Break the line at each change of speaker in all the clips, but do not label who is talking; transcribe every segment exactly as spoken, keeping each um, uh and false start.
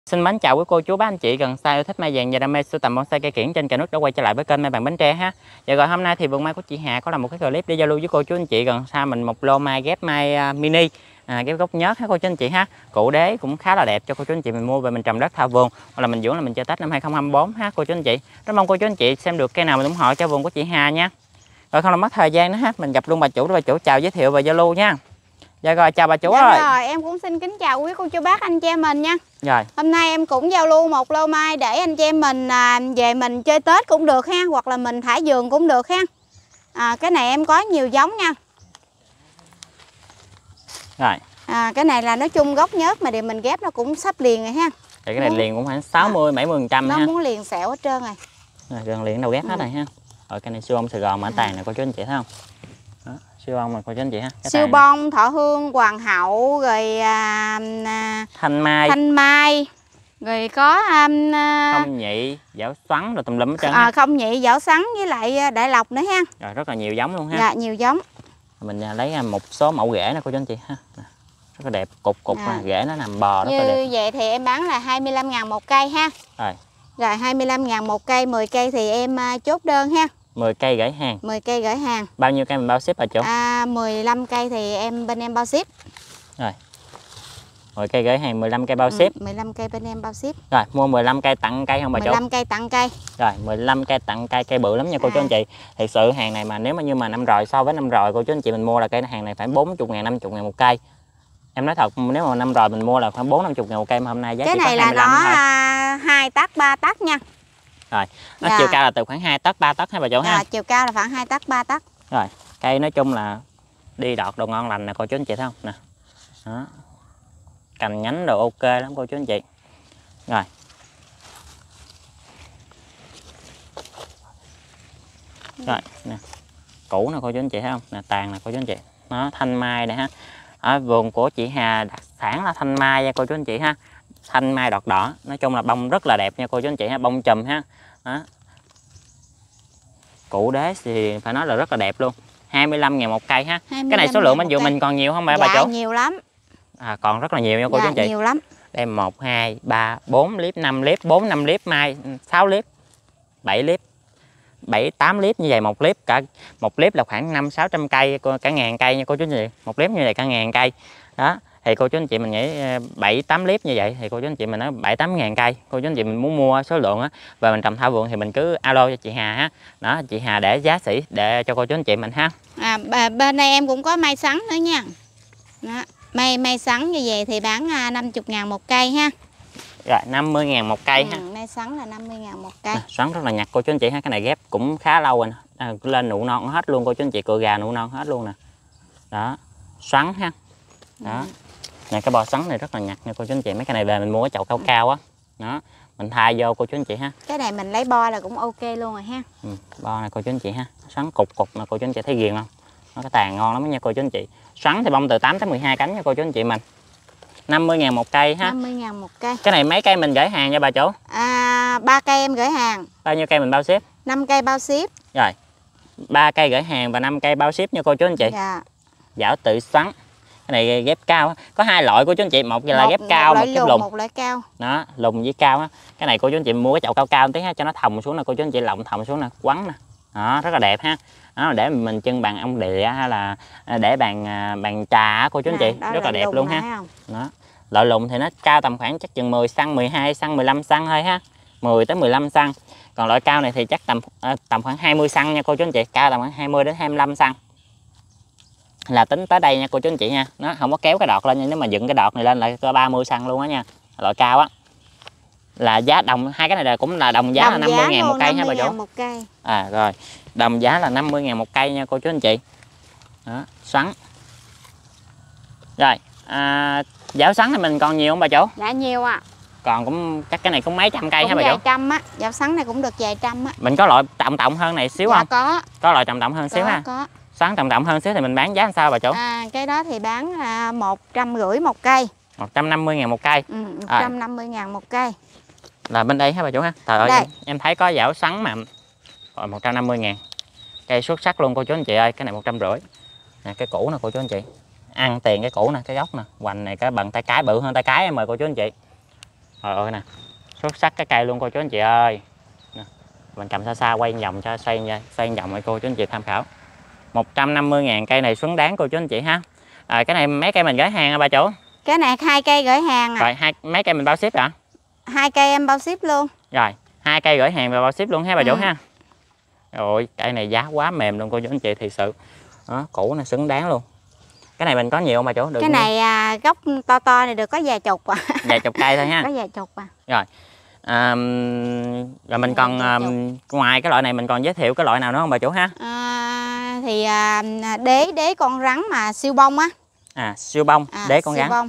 Xin mến chào quý cô chú bác anh chị gần xa yêu thích mai vàng và đam mê sưu tầm bonsai cây kiểng trên cả nước đã quay trở lại với kênh Mai Vàng Bến Tre ha. Và rồi hôm nay thì vườn mai của chị Hà có làm một cái clip để giao lưu với cô chú anh chị gần xa mình một lô mai ghép mai uh, mini à, ghép gốc nhớt ha cô chú anh chị ha. Cụ đế cũng khá là đẹp cho cô chú anh chị mình mua về mình trồng đất thao vườn hoặc là mình dưỡng là mình chơi Tết năm hai không hai tư ha cô chú anh chị. Rất mong cô chú anh chị xem được cây nào mình ủng hộ cho vườn của chị Hà nha. Rồi không làm mất thời gian nữa ha, mình gặp luôn bà chủ để bà chủ chào giới thiệu và giao lưu nha. Dạ rồi, chào bà chủ
dạ
ơi.
Rồi, em cũng xin kính chào quý cô chú bác anh chị em mình nha.
Rồi.
Hôm nay em cũng giao lưu một lô mai để anh chị em mình à, về mình chơi Tết cũng được ha, hoặc là mình thả vườn cũng được ha. À, cái này em có nhiều giống nha.
Rồi.
À, cái này là nói chung gốc nhớt mà để mình ghép nó cũng sắp liền rồi ha.
Thì cái này muốn... liền cũng khoảng sáu mươi bảy mươi phần trăm
nó
ha.
Muốn liền xẹo hết trơn rồi.
Rồi gần liền đâu ghép ừ. hết rồi ha. Rồi cái này siêu bông Sài Gòn mã tàn này cô chú anh chị thấy không? Đó, siêu bông này cô chú anh chị ha. Cái
siêu bông, thọ hương, hoàng hậu rồi à, à,
thanh mai.
Thanh mai. Rồi có um,
không nhị, dảo xoắn rồi tùm lum hết trơn.
À, không nhị, dảo xoắn với lại đại lộc nữa ha.
Rồi rất là nhiều giống luôn ha.
Dạ, nhiều giống.
Mình lấy một số mẫu rễ nè cô chú anh chị ha. Rất là đẹp, cục cục à. Rễ nó nằm bò rất
như
là đẹp.
Như vậy thì em bán là hai mươi lăm ngàn một cây ha.
Rồi.
Rồi hai mươi lăm ngàn một cây, mười cây thì em chốt đơn ha.
mười cây gửi hàng.
mười cây gửi hàng.
Bao nhiêu cây mình bao ship hả chú?
À, mười lăm cây thì em bên em bao ship.
Rồi. mười cây gửi hàng, mười lăm cây bao ship.
Ừ, mười lăm cây bên em bao ship.
Rồi, mua mười lăm cây tặng cây không bà chú?
mười lăm cây tặng cây.
Rồi, mười lăm cây tặng cây, cây bự lắm nha cô à. chú anh chị. Thật sự hàng này mà nếu mà như mà năm rồi so với năm rồi cô chú anh chị mình mua là cây hàng này phải bốn mươi ngàn, năm mươi ngàn một cây. Em nói thật, nếu mà năm rồi mình mua là khoảng bốn năm mươi ngàn một cây mà hôm nay giá
cái
chỉ
này
có hai mươi lăm
là nó
thôi.
hai tấc ba tấc nha.
Rồi, nó
dạ.
chiều cao là từ khoảng hai tấc ba tấc ha bà chủ ha.
À, chiều cao là khoảng hai tấc ba tấc.
Rồi, cây nói chung là đi đọt đồ ngon lành nè cô chú anh chị thấy không nè. Đó. Cành nhánh đồ ok lắm cô chú anh chị. Rồi. Rồi, nè. Củ nè cô chú anh chị thấy không? Nè tàn nè cô chú anh chị. Nó thanh mai này ha. Ở vườn của chị Hà đặc sản là thanh mai nha cô chú anh chị ha. Thanh mai đọt đỏ, nói chung là bông rất là đẹp nha cô chú anh chị ha, bông chùm ha. Đó. Củ đế thì phải nói là rất là đẹp luôn. hai mươi lăm ngàn một cây ha. Cái này số lượng bên vụ mình còn nhiều không bà,
dạ,
bà chủ?
Nhiều lắm.
À, còn rất là nhiều nha cô
dạ,
chú anh chị.
Nhiều lắm.
Đây một, hai, ba, bốn clip, năm clip, bốn, năm clip mai, sáu clip, bảy clip, bảy, tám clip như vậy một clip, cả một clip là khoảng năm, sáu trăm cây, cả ngàn cây nha cô chú anh chị. Một clip như vậy cả ngàn cây. Đó, thì cô chú anh chị mình nghĩ bảy, tám clip như vậy thì cô chú anh chị mình nói bảy, tám ngàn cây. Cô chú anh chị mình muốn mua số lượng á và mình trồng thảo vườn thì mình cứ alo cho chị Hà ha. Đó, chị Hà để giá sỉ để cho cô chú anh chị mình ha. À,
bên đây em cũng có mai sắn nữa nha. Đó. Mai mai sắn như vậy thì bán năm mươi ngàn một cây ha.
Rồi năm mươi ngàn một cây ừ, ha.
Mai sắn là năm mươi ngàn một cây.
À, xoắn rất là nhặt cô chú anh chị ha. Cái này ghép cũng khá lâu rồi nè. À, lên nụ non hết luôn cô chú anh chị, cựa gà nụ non hết luôn nè. Đó, xoắn ha. Đó. Ừ. Nè cái bò xoắn này rất là nhặt nha cô chú anh chị. Mấy cái này về mình mua cái chậu cao cao á. Đó, mình thay vô cô chú anh chị ha.
Cái này mình lấy bo là cũng ok luôn rồi ha.
Ừ, bo này cô chú anh chị ha. Xoắn cục cục mà cô chú anh chị thấy ghiền không? Nó cái tàn ngon lắm nha cô chú anh chị. Xoắn thì bông từ tám tới mười hai cánh nha cô chú anh chị mình. năm mươi ngàn một cây ha.
năm mươi ngàn một cây.
Cái này mấy cây mình gửi hàng nha bà chủ?
À, ba cây em gửi hàng.
Bao nhiêu cây mình bao ship?
năm cây bao ship.
Rồi. ba cây gửi hàng và năm cây bao ship nha cô chú anh chị.
Dạ.
Dảo tự xoắn. Cái này ghép cao, có hai loại cô chú anh chị, một là một, ghép cao, một, một ghép lùn.
Một loại cao.
Đó, lùn với cao á. Cái này cô chú anh chị mua cái chậu cao cao một tí ha, cho nó thòng xuống nè cô chú anh chị, lộng thòng xuống nè, quắn nè. Đó, rất là đẹp ha. Đó, để mình trưng bàn ông địa hay là để bàn bàn trà cô chú anh chị, rất là đẹp luôn ha. Đó. Loại lùn thì nó cao tầm khoảng chắc chừng mười xăng, mười hai xăng, mười lăm xăng thôi ha. mười tới mười lăm xăng. Còn loại cao này thì chắc tầm tầm khoảng hai mươi xăng nha cô chú anh chị, cao tầm khoảng hai mươi đến hai mươi lăm xăng. Là tính tới đây nha cô chú anh chị nha. Nó không có kéo cái đọt lên nha, nếu mà dựng cái đọt này lên lại có ba mươi xăng luôn á nha. Loại cao á. Là giá đồng, hai cái này là cũng là đồng giá, đồng là năm mươi ngàn một cây ha bà chủ.
Một cây.
À rồi, đồng giá là năm mươi ngàn một cây nha cô chú anh chị. Đó, xoắn. Rồi, à, dảo xoắn thì mình còn nhiều không bà chủ?
Dạ nhiều ạ. À.
Còn cũng chắc cái này cũng mấy trăm cây ha bà chủ?
Vài trăm á, dảo xoắn này cũng được vài trăm á.
Mình có loại trọng trọng hơn này xíu
dạ,
không?
Có.
Có loại trọng trọng hơn
có,
xíu ha.
Có.
Xoắn trọng trọng hơn xíu thì mình bán giá làm sao bà chủ?
À, cái đó thì bán à, một trăm rưỡi một cây.
một trăm năm mươi ngàn một cây.
Ừ, một trăm năm mươi ngàn một cây.
Là bên đây ha bà chủ ha. Trời ơi, em, em thấy có dảo xoắn mà rồi một trăm năm mươi ngàn. Cây xuất sắc luôn cô chú anh chị ơi, cái này một trăm rưỡi. Nè cái củ nè cô chú anh chị. Ăn tiền cái củ nè, cái gốc nè, hoành này cái bằng tay cái, bự hơn tay cái em mời cô chú anh chị. Trời ơi nè, xuất sắc cái cây luôn cô chú anh chị ơi. Nè, mình cầm xa xa quay vòng cho xoay xoay vòng cho cô chú anh chị tham khảo. một trăm năm mươi ngàn cây này xứng đáng cô chú anh chị ha. À, cái này mấy cây mình gửi hàng hả bà chủ?
Cái này hai cây gửi hàng à.
Rồi hai mấy cây mình bao ship hả?
Hai cây em bao ship luôn.
Rồi, hai cây gửi hàng và bao ship luôn ha bà chủ
Ừ.
ha. Rồi, cây này giá quá mềm luôn cô chú anh chị thiệt sự. Đó, củ này xứng đáng luôn. Cái này mình có nhiều không bà chủ? Được
cái này à, gốc to to này được có vài chục à.
vài chục cây thôi ha.
Có vài chục à.
Rồi. À, rồi mình còn à, ngoài cái loại này mình còn giới thiệu cái loại nào nữa không bà chủ ha?
À, thì à, đế đế con rắn mà siêu bông á.
À, siêu bông,
à,
đế con
siêu
rắn.
Bông.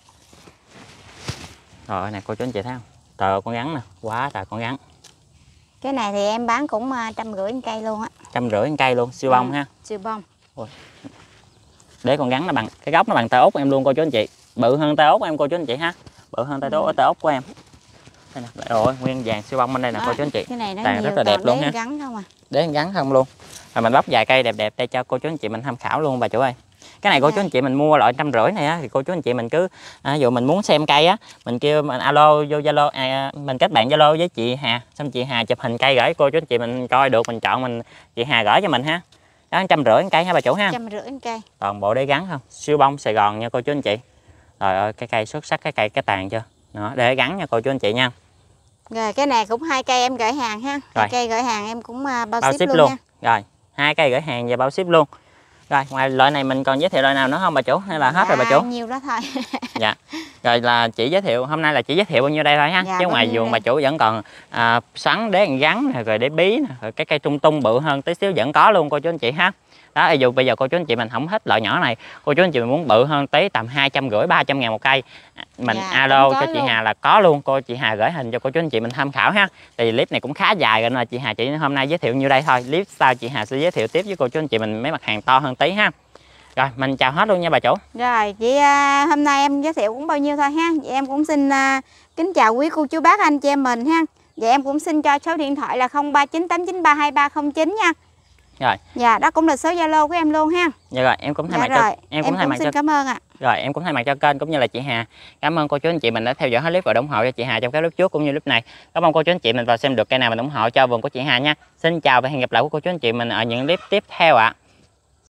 Rồi này cô chú anh chị thấy không? Trời ơi, con rắn nè, quá trời con rắn.
Cái này thì em bán cũng trăm rưỡi cây luôn á.
Trăm rưỡi cây luôn, siêu bông
ừ,
ha.
Siêu bông.
Ôi. Đế con rắn nó bằng cái gốc nó bằng tay út em luôn cô chú anh chị. Bự hơn tay út em cô chú anh chị ha. Bự hơn tay út tay út của em. Đây nè, rồi nguyên vàng siêu bông bên đây nè cô chú anh chị.
Cái này nó
Tàn
nhiều,
rất là đẹp luôn ha.
Gắn không à.
Đế gắn không luôn. Rồi mình bóc vài cây đẹp đẹp đây cho cô chú anh chị mình tham khảo luôn bà chủ ơi. Cái này cô chú anh chị mình mua loại trăm rưỡi này á thì cô chú anh chị mình cứ à, dụ mình muốn xem cây á, mình kêu mình alo vô Zalo à, mình kết bạn Zalo với chị Hà, xong chị Hà chụp hình cây gửi cô chú anh chị mình coi được, mình chọn mình chị Hà gửi cho mình ha. Đó trăm rưỡi cây ha bà chủ ha.
Trăm rưỡi cây.
Toàn bộ đế gắn không, siêu bông Sài Gòn nha cô chú anh chị. Rồi ơi cái cây xuất sắc, cái cây cái tàn chưa. Đó, đế gắn nha cô chú anh chị nha.
Rồi cái này cũng hai cây em gửi hàng ha. Hai
Rồi.
cây gửi hàng em cũng bao,
Bao
ship,
ship
luôn,
luôn.
nha.
Rồi, hai cây gửi hàng và bao ship luôn. Rồi, ngoài loại này mình còn giới thiệu loại nào nữa không bà chủ hay là hết
dạ,
rồi bà chủ?
Nhiêu đó thôi.
Dạ. Rồi là chỉ giới thiệu hôm nay là chỉ giới thiệu bao nhiêu đây thôi ha.
Dạ,
chứ ngoài vườn bà chủ vẫn còn à, xoắn đế gắn rồi đế bí nè, rồi cái cây trung tung bự hơn tí xíu vẫn có luôn cô chú anh chị ha. Đó, dù bây giờ cô chú anh chị mình không thích loại nhỏ này, cô chú anh chị mình muốn bự hơn tí tầm hai trăm rưỡi ba trăm ngàn một cây, mình
dạ,
alo cho chị
luôn.
Hà là có luôn. Cô chị Hà gửi hình cho cô chú anh chị mình tham khảo ha. Thì clip này cũng khá dài rồi nên là chị Hà chỉ hôm nay giới thiệu như đây thôi. Clip sau chị Hà sẽ giới thiệu tiếp với cô chú anh chị mình mấy mặt hàng to hơn tí ha. Rồi mình chào hết luôn nha bà chủ.
Rồi chị à, hôm nay em giới thiệu cũng bao nhiêu thôi ha. Vậy em cũng xin à, kính chào quý cô chú bác anh chị em mình ha. Vậy em cũng xin cho số điện thoại là không ba chín tám chín ba hai ba không chín nha.
Rồi.
Dạ đó cũng là số Zalo của em luôn ha.
Dạ rồi em cũng thay
dạ
mặt
rồi.
cho em cũng
em
thay
cũng
mặt
xin
cho
cảm ơn ạ.
Rồi em cũng thay mặt cho kênh cũng như là chị Hà. Cảm ơn cô chú anh chị mình đã theo dõi hết clip và ủng hộ cho chị Hà trong cái clip trước cũng như clip này. Cảm ơn cô chú anh chị mình vào xem được cây nào mình ủng hộ cho vườn của chị Hà nha. Xin chào và hẹn gặp lại của cô chú anh chị mình ở những clip tiếp theo ạ. À.